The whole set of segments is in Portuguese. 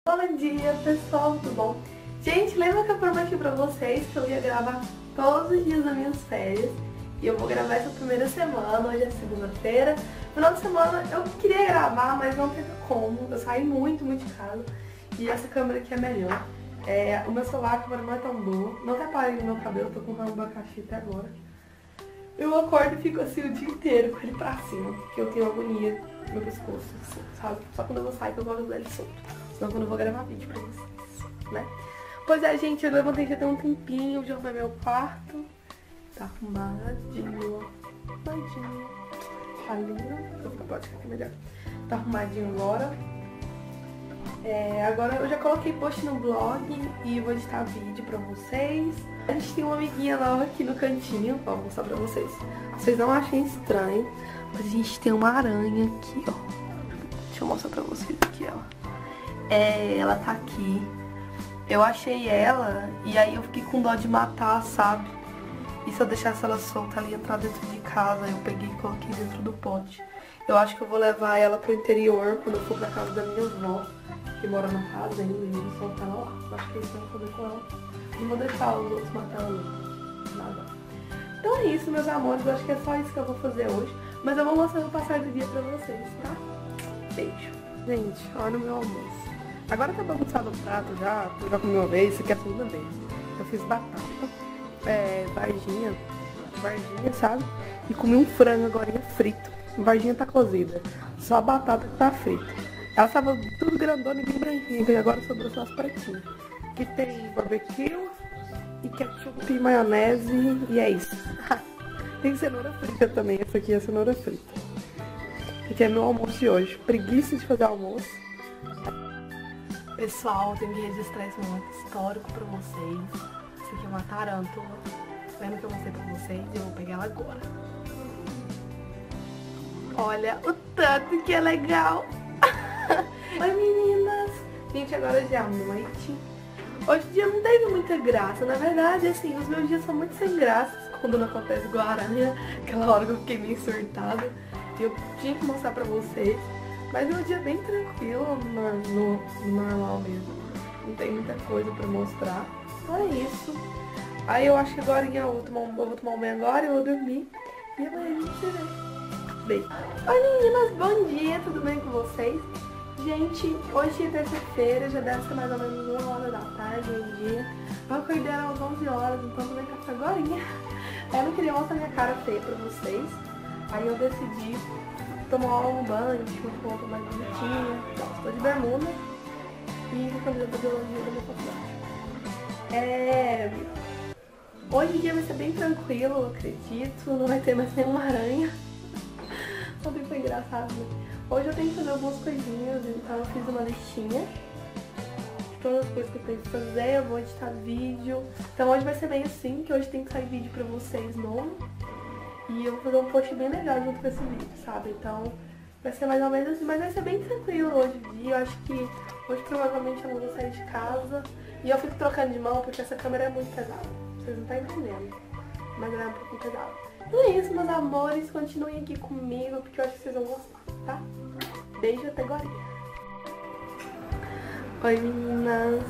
Bom dia, pessoal, tudo bom? Gente, lembra que eu prometi pra vocês que eu ia gravar todos os dias das minhas férias? E eu vou gravar essa primeira semana, hoje é segunda-feira. No final de semana eu queria gravar, mas não teve como. Eu saí muito de casa e essa câmera aqui é melhor. O meu celular, a câmera não é tão boa. Não reparem no meu cabelo, eu tô com um abacaxi até agora. Eu acordo e fico assim o dia inteiro com ele pra cima, porque eu tenho agonia no meu pescoço, assim, sabe? Só quando eu vou sair que eu gosto dele solto. Senão quando eu vou gravar vídeo pra vocês, né? Pois é, gente, eu levantei já tem um tempinho, já arrumei meu quarto. Tá arrumadinho, arrumadinho. Tá lindo. Pode ficar aqui melhor. Tá arrumadinho agora. Agora eu já coloquei post no blog e vou editar vídeo pra vocês. A gente tem uma amiguinha nova aqui no cantinho, vou mostrar pra vocês. Vocês não achem estranho, mas a gente tem uma aranha aqui, ó. Deixa eu mostrar pra vocês aqui, ó. Ela tá aqui. Eu achei ela e aí eu fiquei com dó de matar, sabe? E se eu deixasse ela solta, ela ia entrar dentro de casa. Eu peguei e coloquei dentro do pote. Eu acho que eu vou levar ela pro interior quando eu for pra casa da minha avó, que mora na casa ainda, e eu vou soltar ela lá. Eu acho que é isso que eu vou fazer com ela. Não vou deixar os outros matar ela, não. Nada. Então é isso, meus amores. Eu acho que é só isso que eu vou fazer hoje. Mas eu vou mostrar o passar do dia pra vocês, tá? Beijo. Gente, olha o meu almoço. Agora tá bagunçado o prato já. Eu já comi uma vez, isso aqui é a segunda vez. Eu fiz batata, varginha, sabe? E comi um frango agora frito. Varginha tá cozida. Só a batata que tá frita. Ela tava tudo grandona e bem branquinha, e agora sobrou só as pretinhas. Aqui tem barbecue e ketchup e maionese e é isso. Tem cenoura frita também, essa aqui é a cenoura frita. Esse aqui é meu almoço de hoje. Preguiça de fazer almoço. Pessoal, tenho que registrar esse momento histórico pra vocês. Essa aqui é uma tarântula. Lembra que eu mostrei pra vocês? Eu vou pegar ela agora. Olha o tanto que é legal. Oi, meninas. Gente, agora já é noite. Hoje o dia não teve muita graça. Na verdade, assim, os meus dias são muito sem graça quando não acontece igual a aranha. Aquela hora que eu fiquei meio surtada. E eu tinha que mostrar pra vocês. Mas é um dia bem tranquilo, normal mesmo. Não tem muita coisa pra mostrar. Então é isso. Aí eu acho que agora eu vou tomar um banho agora, eu vou dormir. E amanhã a gente se vê. Beijo. Oi, meninas, bom dia, tudo bem com vocês? Gente, hoje é terça-feira, já deve ser mais ou menos 1 hora da tarde, meio-dia. Eu acordei às 11 horas, então tomei café agorinha. Aí eu não queria mostrar minha cara feia pra vocês. Aí eu decidi tomar um banho, com roupa mais bonitinha. Estou de bermuda e com camisa de biologia da minha faculdade. Hoje o dia vai ser bem tranquilo, eu acredito. Não vai ter mais nenhuma aranha. Ontem foi engraçado, né? Hoje eu tenho que fazer algumas coisinhas, então eu fiz uma listinha de todas as coisas que eu tenho que fazer. Eu vou editar vídeo. Então hoje vai ser bem assim, que hoje tem que sair vídeo pra vocês novo. E eu vou fazer um post bem legal junto com esse vídeo, sabe? Então vai ser mais ou menos assim, mas vai ser bem tranquilo hoje o dia. Eu acho que hoje provavelmente eu não vou sair de casa. E eu fico trocando de mão porque essa câmera é muito pesada. Vocês não estão entendendo. Mas ela é um pouquinho pesada. Então é isso, meus amores. Continuem aqui comigo porque eu acho que vocês vão gostar, tá? Beijo até agora. Oi, meninas.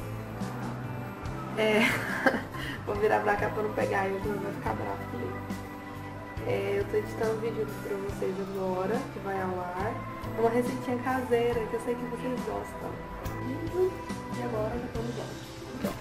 Vou virar pra cá pra não pegar ele, senão vai ficar bravo comigo. Eu tô editando vídeo pra vocês agora, que vai ao ar. É uma receitinha caseira, que eu sei que vocês gostam. E agora já estamos lá.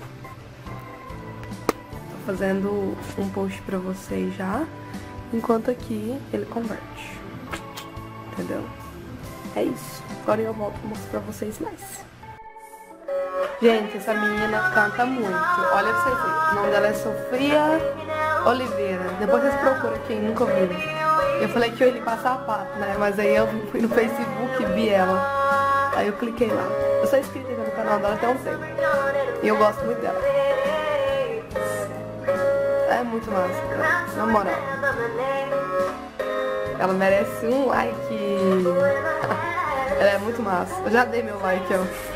Tô fazendo um post pra vocês já, enquanto aqui ele converte. Entendeu? É isso. Agora eu volto pra mostrar pra vocês mais. Gente, essa menina canta muito. Olha pra vocês verem. O nome dela é Sofia Oliveira. Depois vocês procuram quem nunca ouviu. Eu falei que eu ia lhe passar a pato, né? Mas aí eu fui no Facebook e vi ela. Aí eu cliquei lá. Eu sou inscrita no canal dela até um tempo. E eu gosto muito dela. É muito massa, cara. Na moral. Ela merece um like. Ela é muito massa. Eu já dei meu like, ó.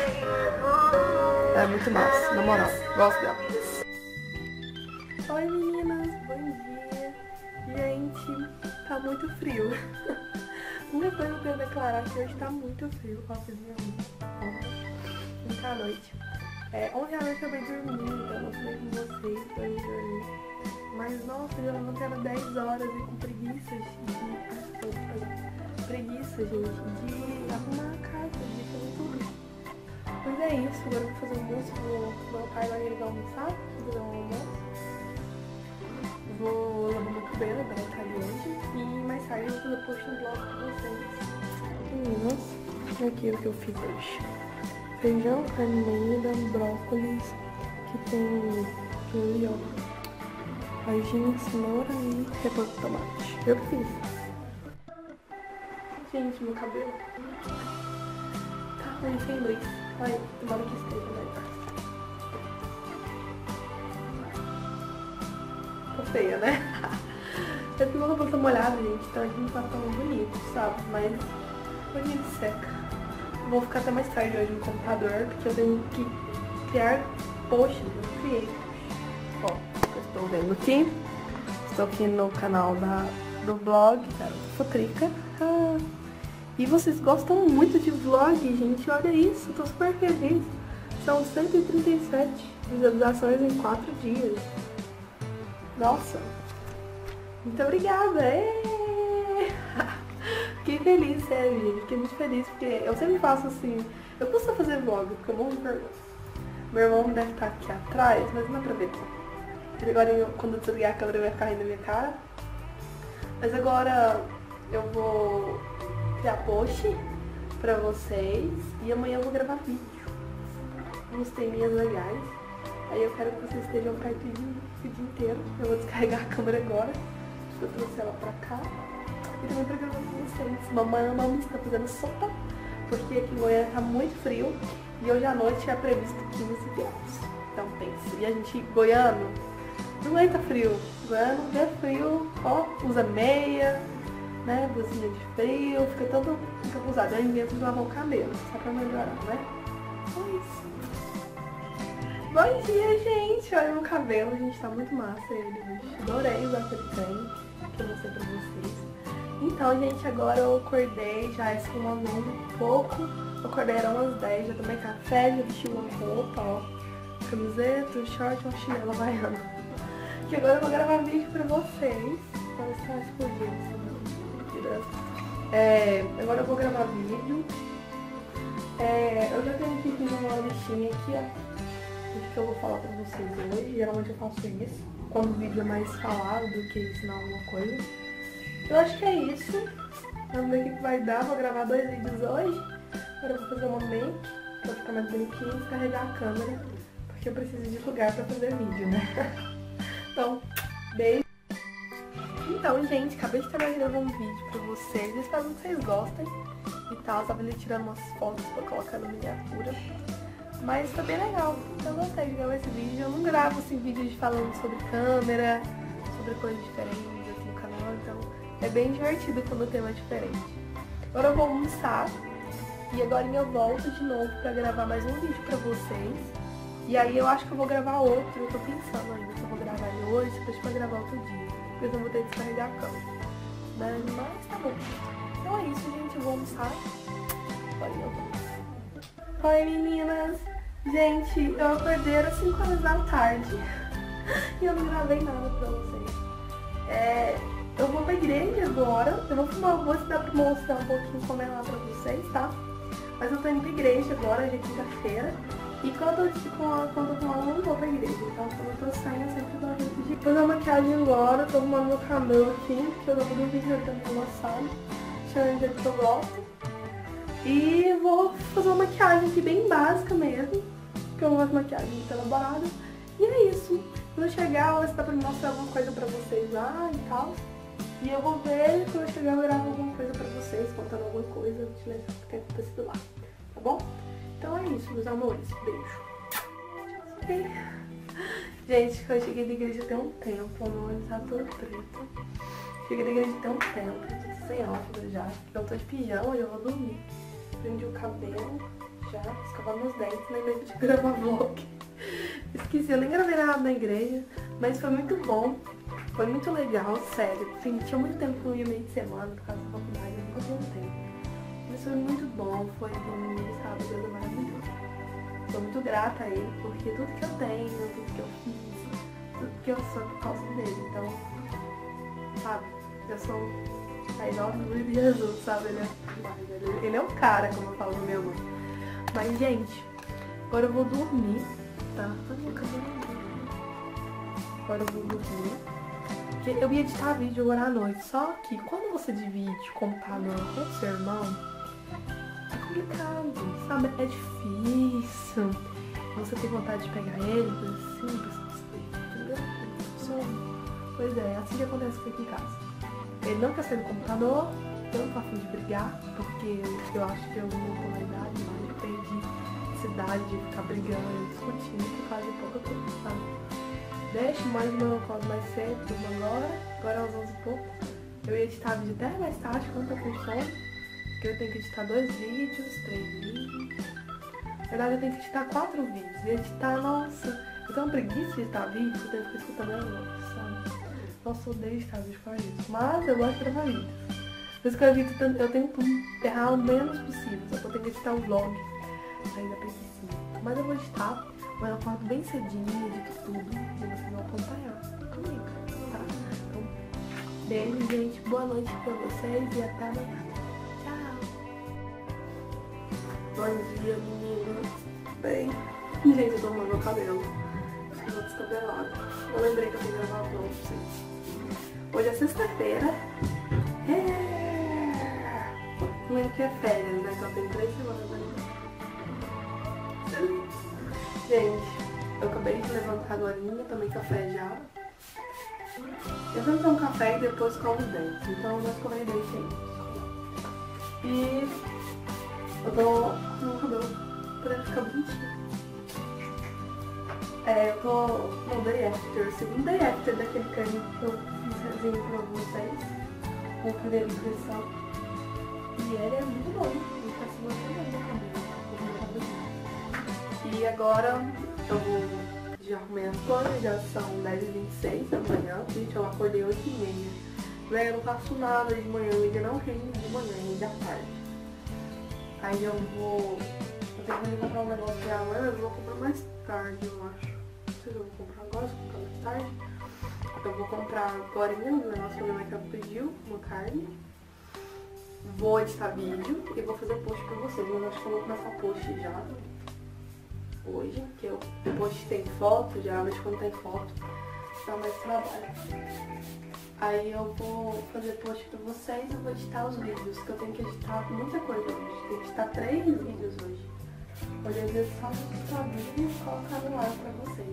É muito massa, na moral. Gosto dela. Oi, meninas. Bom dia. Gente, tá muito frio. Uma coisa que eu quero declarar que hoje tá muito frio. Ó, noite. 11 da noite eu acabei dormindo, então eu não falei com vocês pra eu dormir. Mas nossa, eu não quero 10 horas e com preguiça, gente, de arrumar a casa, de fazer tudo. Mas é isso, agora eu vou fazer um almoço, meu pai vai almoçar, vou fazer um almoço. Vou lavar meu cabelo, vai estar ali hoje. E mais tarde eu vou fazer post no blog pra vocês. Meninas, aqui é o que eu fiz hoje. Feijão, carne moída, brócolis, que tem ali, ó, alginha, cenoura e repolho de tomate. Eu que fiz. Gente, meu cabelo tá ruim sem luz. Olha, tomara que esteja melhor. Tô feia, né? Eu tenho uma roupa molhada, gente, então aqui não tá tão bonito, sabe? Mas hoje ele seca. Vou ficar até mais tarde hoje no computador, porque eu tenho que criar posts, eu criei. Ó, eu estou vendo aqui. Estou aqui no canal do blog, Garota Futrica. E vocês gostam muito de vlog, gente. Olha isso, tô super feliz. São 137 visualizações em 4 dias. Nossa, muito obrigada. Fiquei feliz, sério, gente. Fiquei muito feliz, porque eu sempre faço assim. Eu posso fazer vlog, porque eu morro de vergonha. Meu irmão deve estar aqui atrás, mas não dá pra ver. Ele agora, quando eu desligar a câmera, vai ficar rindo na minha cara. Mas agora eu vou criar post pra vocês. E amanhã eu vou gravar vídeo. Uns teminhas legais. Aí eu quero que vocês estejam perto de mim o dia inteiro. Eu vou descarregar a câmera agora. Eu trouxe ela pra cá. E também pra gravar com vocês. Mamãe está fazendo sopa, porque aqui em Goiânia tá muito frio. E hoje à noite é previsto 15 graus. Então pense. E a gente, goiano, não aguenta frio. Goiano é frio, ó, usa meia, né, blusinha de frio, fica todo encapuzado. Eu invento de lavar o cabelo, só pra melhorar, né? Então é isso. Bom dia, gente! Olha meu cabelo, gente, tá muito massa ele hoje. Adorei usar aquele trem que eu mostrei pra vocês. Então, gente, agora eu acordei, já esfumando um pouco. Eu acordei, eram umas 10, já tomei café, já vesti uma roupa, ó. Camiseta, um short, uma chinela havaiana. Que agora eu vou gravar vídeo pra vocês. Agora está explodindo. Agora eu vou gravar vídeo. Eu já tenho aqui uma listinha aqui, ó. O que eu vou falar pra vocês hoje. Geralmente eu faço isso quando o vídeo é mais falado do que ensinar alguma coisa. Eu acho que é isso. Vamos ver o que vai dar. Vou gravar 2 vídeos hoje. Agora eu vou fazer uma make pra ficar mais bonitinho e descarregar a câmera, porque eu preciso de lugar pra fazer vídeo, né? Então, beijo. Então, gente, acabei de terminar de gravar um vídeo pra vocês. Espero que vocês gostem e tal. Tava ali tirando umas fotos pra colocar na miniatura. Mas foi bem legal. Eu gostei de gravar esse vídeo. Eu não gravo assim vídeos falando sobre câmera, sobre coisas diferentes aqui no canal. Então é bem divertido quando o tema é diferente. Agora eu vou almoçar. E agora eu volto de novo pra gravar mais um vídeo pra vocês. E aí eu acho que eu vou gravar outro. Eu tô pensando ainda se eu vou gravar ele hoje, se eu vou gravar outro dia. Porque eu vou ter que descarregar a câmera. Mas tá bom. Então é isso, gente. Eu vou almoçar. Agora eu vou. Oi, meninas! Gente, eu acordei às 5 horas da tarde e eu não gravei nada pra vocês. Eu vou pra igreja agora. Eu vou dar pra mostrar um pouquinho como é lá pra vocês, tá? Mas eu tô indo pra igreja agora, hoje é quinta-feira. E quando eu tô com aula, eu não vou pra igreja. Então, quando eu tô saindo, eu sempre dou um jeito de fazer a maquiagem agora. Tô arrumando meu cabelo aqui, porque eu tô fazendo um vídeo também lançado. Deixando do jeito que eu gosto. E vou fazer uma maquiagem aqui bem básica mesmo, porque eu não gosto de maquiagem muito elaborada. E é isso. Quando eu chegar, eu vou dar pra mostrar alguma coisa pra vocês lá e tal. E eu vou ver, quando eu chegar, eu gravo alguma coisa pra vocês, contando alguma coisa que tenha acontecido lá. Tá bom? Então é isso, meus amores. Beijo. Gente, eu cheguei da igreja tem um tempo, meu olho tá todo preto. Cheguei da igreja tem um tempo, tô sem óculos já. Eu tô de pijama e eu vou dormir. Prendi o cabelo, já, escovar meus dentes, lembrei de gravar vlog. Esqueci, eu nem gravei nada na igreja, mas foi muito bom, foi muito legal, sério. Assim, tinha muito tempo que eu ia meio de semana por causa da faculdade, eu nunca tinha tempo. Mas foi muito bom, foi domingo, sábado, Deus é maravilhoso. Sou muito grata a ele, porque tudo que eu tenho, tudo que eu fiz, tudo que eu sou é por causa dele. Então, sabe, eu sou a nome de Jesus, sabe? Ele é um cara, como eu falo no meu nome. Mas, gente, agora eu vou dormir, tá? Agora eu vou dormir. Porque eu ia editar vídeo agora à noite. Só que quando você divide computador com o seu irmão, é complicado, sabe? É difícil. Você tem vontade de pegar ele, coisa assim, entendeu? Pois é, assim que acontece aqui em casa. Ele não quer sair do computador, eu não tô a fim de brigar, porque eu acho que eu não tô na idade, mas eu perdi essa idade de ficar brigando e discutindo por causa de pouca coisa, sabe? Deixo mais meu colo mais cedo, durmo agora às 11 e pouco. Eu ia editar vídeo até mais tarde, quando eu tô com sono, porque eu tenho que editar 2 vídeos, 3 vídeos. Na verdade, eu tenho que editar 4 vídeos. E editar, nossa, eu tenho uma preguiça de editar vídeo, eu tenho que ficar escutando a voz, sabe? Nossa, eu odeio editar vídeo com isso. Mas eu gosto de gravar vídeo. Por isso que eu tento errar o menos possível, só que eu tenho que editar o vlog. Aí dá preguiça. Mas eu vou editar. Mas eu acordo bem cedinho, edito tudo e vocês vão acompanhar comigo, tá? Então, beijo, gente. Boa noite pra vocês e até amanhã. Tchau! Bom dia, meninas. Bem, gente, eu tô arrumando meu cabelo. Eu vou descabelado. Eu lembrei que eu tenho que gravar vlog pra vocês. Hoje é sexta-feira. Meio que é férias, né? Só tem 3 semanas ainda. Gente, eu acabei de levantar agora, tomei café já. Eu sempre tomo café e depois como os dentes, então eu não escovei dente ainda. E eu tô com o cabelo pra ele ficar bonitinho. Eu tô no Day After, segundo Day After daquele creme que eu fiz resenha pra vocês, com primeira impressão. E ele é muito bom, ele tá se mantendo no cabelo. E agora eu vou já arrumei as coisas, já são 10h26 da manhã, gente, eu acordei 8h30. Véi, eu não faço nada de manhã, eu ainda não rende de manhã, ainda à tarde. Aí eu tenho que comprar um negócio pra amanhã, mas eu vou comprar mais tarde, eu acho. Não sei se eu vou comprar agora, se eu vou comprar mais tarde. Eu vou comprar agora um negócio que a minha mãe pediu, uma carne. Vou editar vídeo e vou fazer post pra vocês, mas eu acho que eu vou começar post já. Hoje, que eu post tem foto, geralmente quando tem foto dá mais trabalho. Aí eu vou fazer post pra vocês, eu vou editar os vídeos, que eu tenho que editar muita coisa hoje. Tenho que editar 3 vídeos hoje. Hoje eu vou só editar vídeo e colocar no ar pra vocês.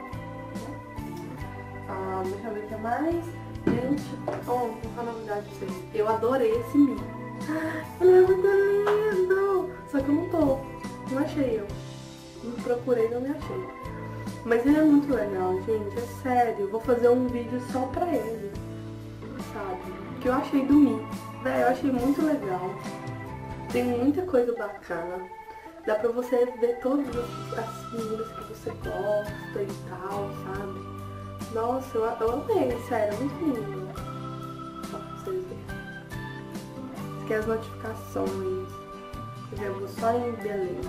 Deixa eu ver o que mais. Gente, vou contar uma novidade pra vocês. Eu adorei esse Mi. Ele é muito lindo! Só que eu não achei eu. Não procurei, não me achei. Mas ele é muito legal, gente, é sério. Vou fazer um vídeo só pra ele, sabe? Que eu achei do Mi. Eu achei muito legal. Tem muita coisa bacana. Dá pra você ver todas as meninas que você gosta e tal, sabe? Nossa, eu amei, sério, é muito lindo. Só pra vocês verem. Aqui as notificações. Eu vou só em beleza.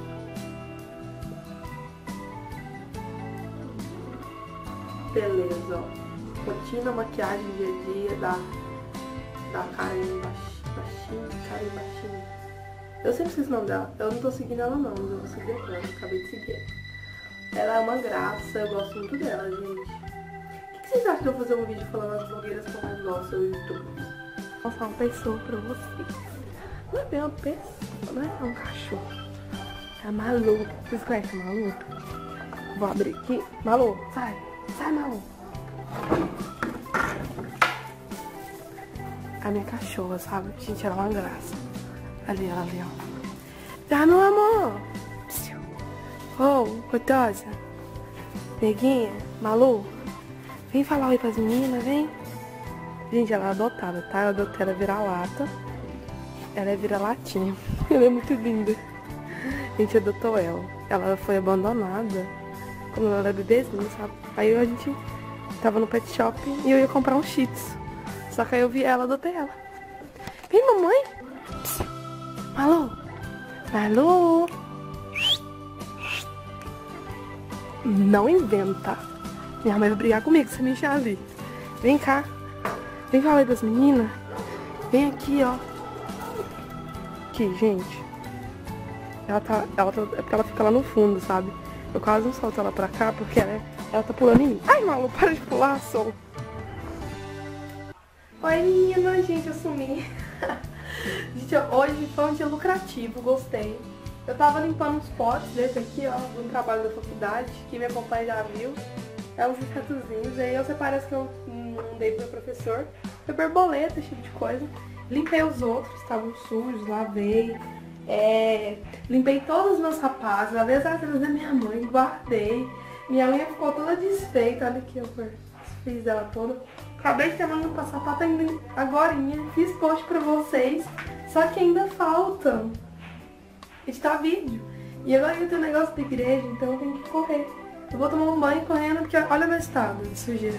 Beleza, ó. Rotina, maquiagem, dia a dia, da Karen baixinho. Eu sempre esqueço o nome dela. Eu não tô seguindo ela não, mas eu vou seguir ela. Eu acabei de seguir ela. Ela é uma graça, eu gosto muito dela, gente. O que vocês acham de eu fazer um vídeo falando as blogueiras que eu mais gosto no YouTube? Vou mostrar uma pessoa pra vocês. Não é bem uma pessoa, né? É um cachorro. É Malu. Vocês conhecem a Malu? Vou abrir aqui. Malu, sai. Sai, Malu. A minha cachorra, sabe? Gente, ela é uma graça. Ali, ela ali, ó. Já, meu amor. Gostosa. Neguinha, Malu. Vem falar oi pras meninas, vem. Gente, ela é adotada, tá? Eu adotei ela vira-lata. Ela é vira-latinha. Ela é muito linda. A gente adotou ela. Ela foi abandonada quando ela era bebezinha, sabe? Aí a gente tava no pet shop e eu ia comprar um Shih Tzu. Só que aí eu vi ela, adotei ela. Vem, mamãe. Psst. Malu. Malu. Não inventa. Minha mãe vai brigar comigo se me encher ali. Vem cá. Vem falar aí das meninas. Vem aqui, ó. Aqui, gente. É porque ela fica lá no fundo, sabe? Eu quase não solto ela pra cá porque ela tá pulando em mim. Ai, Malu, para de pular, Sol. Oi, menina. Gente, eu sumi. Gente, hoje foi um dia lucrativo, gostei. Eu tava limpando uns potes desse aqui, ó, do trabalho da faculdade, que me acompanha já viu. É uns insetoszinhos, aí eu separei as que eu não dei pro meu professor. Foi borboleta, esse tipo de coisa. Limpei os outros, estavam sujos, lavei. Limpei todos os meus rapazes, lavei as artesãs da minha mãe, guardei. Minha unha ficou toda desfeita, olha aqui, eu fiz ela toda. Acabei de terminar de passar sapato ainda agorinha, fiz post pra vocês, só que ainda falta editar vídeo. E agora eu tenho um negócio da igreja, então eu tenho que correr. Eu vou tomar um banho correndo, porque olha meu estado de sujeira.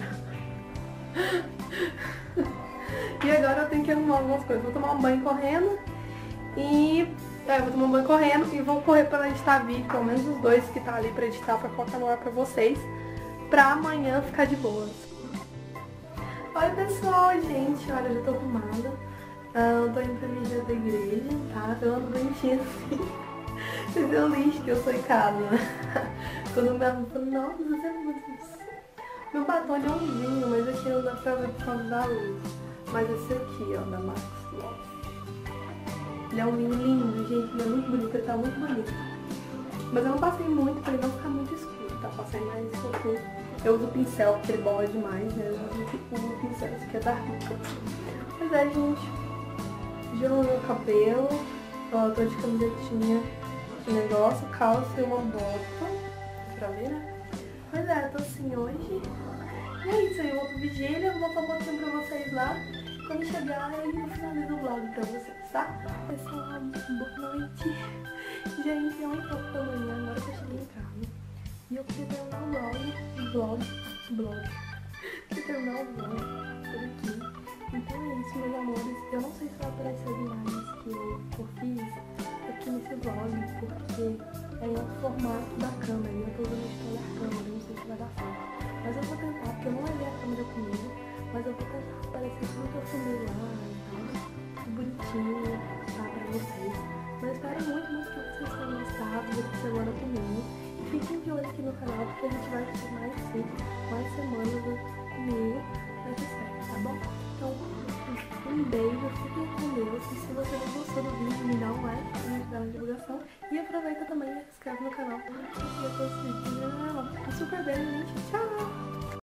E agora eu tenho que arrumar algumas coisas. Vou tomar um banho correndo e... vou tomar um banho correndo e vou correr para editar vídeo, pelo menos os dois que tá ali pra editar, pra colocar no ar pra vocês, pra amanhã ficar de boas. Oi pessoal, gente, olha, eu já tô arrumada. Eu tô indo pra minha da igreja, tá? Eu ando bonitinha assim. Vocês viram o lixo que eu sou em casa. Quando me arrumo, nossa, você é muito... Meu batom é um vinho, mas aqui não dá pra ver por causa da luz. Mas esse aqui, ó, da Max Love. Ele é um vinho lindo, gente, ele é muito bonito, ele tá muito bonito. Mas eu não passei muito pra ele não ficar muito escuro, tá? Passei mais escuro. Eu uso o pincel, porque ele bola demais, né? Eu uso o pincel, esse aqui é da Rica. Mas gente, gelou meu cabelo, ó, eu tô de camisetinha de negócio, calça e uma bota, pra ver, né? Mas eu tô assim hoje. E é isso aí, eu vou pro vigília, vou botar um pouquinho pra vocês lá. Quando chegar, eu finalizo o vlog pra vocês, tá? Pessoal, boa noite. Gente, é 1h30 da manhã, agora que eu cheguei em casa. E eu queria terminar o vlog. Queria terminar o vlog por aqui. Então é isso, meus amores. Eu não sei se vai aparecer as imagens que eu fiz aqui nesse vlog, porque é em outro formato da câmera. E eu tô usando a da câmera, não sei se vai dar certo. Mas eu vou tentar, porque eu não levei a câmera comigo. Mas eu vou tentar aparecer tudo que eu filmei lá e tal. Tudo bonitinho, tá? Pra vocês. Mas eu espero muito que vocês tenham gostado dessa semana comigo. Fiquem de olho aqui no canal, porque a gente vai ter mais semanas comigo nessa série, tá bom? Então, um beijo, fiquem com Deus. E se você não gostou do vídeo, me dá um like pra me ajudar na divulgação. E aproveita também e se inscreve no canal pra ver todos os vídeos. Um super beijo, gente. Tchau!